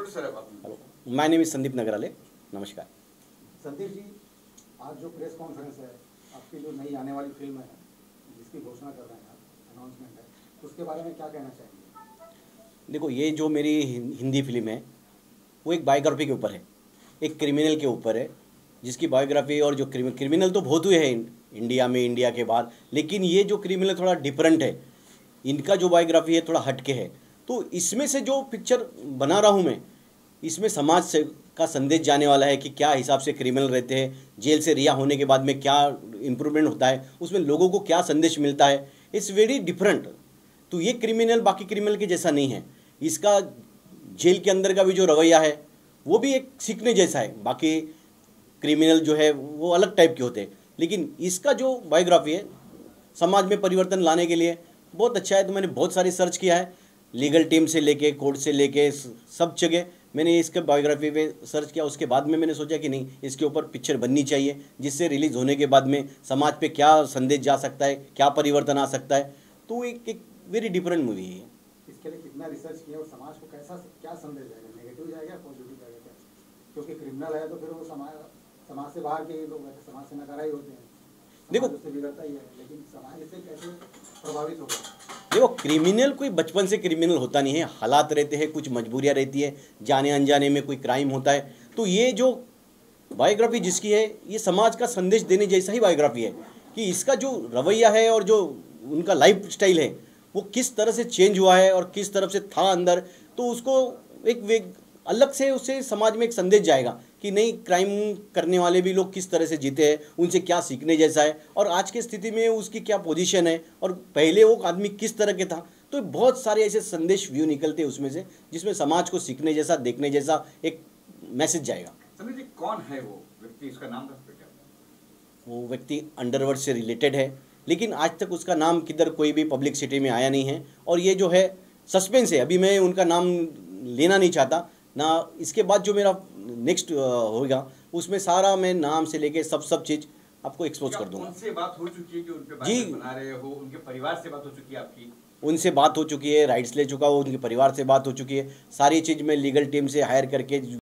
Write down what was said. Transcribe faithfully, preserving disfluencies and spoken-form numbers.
Producer है आप? Hello, my name is Sandeep Nagrale. नमस्कार। संदीप जी, आज जो प्रेस कॉन्फ्रेंस है, आपकी जो नई आने वाली फिल्म है जिसकी घोषणा कर रहे हैं आप, अनाउंसमेंट है, उसके बारे में क्या कहना चाहेंगे? देखो, ये जो मेरी हिंदी फिल्म है वो एक बायोग्राफी के ऊपर है, एक क्रिमिनल के ऊपर है, जिसकी बायोग्राफी और जो क्रिमिनल क्रिमिनल तो बहुत हुए हैं इंडिया में, इंडिया के बाहर, लेकिन ये जो क्रिमिनल थोड़ा डिफरेंट है, इनका जो बायोग्राफी है थोड़ा हटके है। तो इसमें से जो पिक्चर बना रहा हूँ मैं, इसमें समाज से का संदेश जाने वाला है कि क्या हिसाब से क्रिमिनल रहते हैं, जेल से रिहा होने के बाद में क्या इम्प्रूवमेंट होता है, उसमें लोगों को क्या संदेश मिलता है। It's very different. तो ये क्रिमिनल बाकी क्रिमिनल के जैसा नहीं है। इसका जेल के अंदर का भी जो रवैया है वो भी एक सीखने जैसा है। बाकी क्रिमिनल जो है वो अलग टाइप के होते हैं, लेकिन इसका जो बायोग्राफी है समाज में परिवर्तन लाने के लिए बहुत अच्छा है। तो मैंने बहुत सारी सर्च किया है, लीगल टीम से लेके कोर्ट से लेके सब जगह मैंने इसके बायोग्राफी पे सर्च किया। उसके बाद में मैंने सोचा कि नहीं, इसके ऊपर पिक्चर बननी चाहिए, जिससे रिलीज़ होने के बाद में समाज पे क्या संदेश जा सकता है, क्या परिवर्तन आ सकता है। तो एक एक वेरी डिफरेंट मूवी है। इसके लिए कितना रिसर्च किया और समाज को कैसा क्या संदेश जाएगा, नेगेटिव जाएगा पॉजिटिव जाएगा क्या? क्योंकि क्रिमिनल है तो फिर वो समाज समाज से बाहर के लोग हैं, समाज से नकारा ही होते हैं, देखो उससे बिगड़ता ही है, लेकिन समाज इससे कैसे प्रभावित होगा? देखो, क्रिमिनल कोई बचपन से क्रिमिनल होता नहीं है, हालात रहते हैं, कुछ मजबूरियाँ रहती है, जाने अनजाने में कोई क्राइम होता है। तो ये जो बायोग्राफी जिसकी है, ये समाज का संदेश देने जैसा ही बायोग्राफी है कि इसका जो रवैया है और जो उनका लाइफ स्टाइल है वो किस तरह से चेंज हुआ है और किस तरफ से था अंदर। तो उसको एक वे अलग से उससे समाज में एक संदेश जाएगा कि नहीं, क्राइम करने वाले भी लोग किस तरह से जीते हैं, उनसे क्या सीखने जैसा है, और आज की स्थिति में उसकी क्या पोजीशन है, और पहले वो आदमी किस तरह के था। तो बहुत सारे ऐसे संदेश व्यू निकलते हैं उसमें से, जिसमें समाज को सीखने जैसा, देखने जैसा एक मैसेज जाएगा। संदीप जी, कौन है वो व्यक्ति, इसका नाम बता सकते हैं? वो व्यक्ति अंडरवर्ल्ड से रिलेटेड है, लेकिन आज तक उसका नाम किधर कोई भी पब्लिक सिटी में आया नहीं है, और ये जो है सस्पेंस है। अभी मैं उनका नाम लेना नहीं चाहता ना। इसके बाद जो मेरा नेक्स्ट होगा उसमें सारा मैं नाम से लेके सब सब चीज़ आपको एक्सपोज कर दूंगा। उनसे बात हो चुकी है कि उन पे जी, बायोपिक बना रहे हो? उनके परिवार से बात हो चुकी है आपकी? उनसे बात हो चुकी है, राइट्स ले चुका हूँ, उनके परिवार से बात हो चुकी है, सारी चीज़ मैं लीगल टीम से हायर करके